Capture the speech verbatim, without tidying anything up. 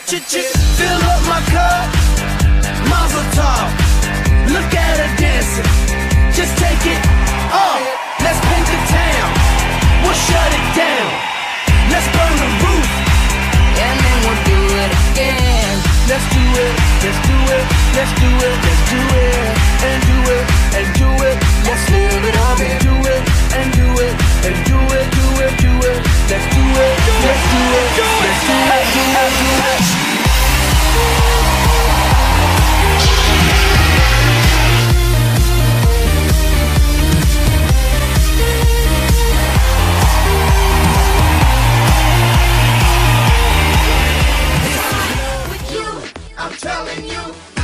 Fill up my cup, Mazel tov. Look at her dancing, just take it off. Let's paint the town, we'll shut it down. Let's burn the roof, and then we'll do it again. Let's do it, let's do it, let's do it, let's do it, and do it, and do it. Let's live it up and do it, and do it, and do it, do it, do it. Let's do it, let's do it, let's do it, do it, do it. I'm telling you.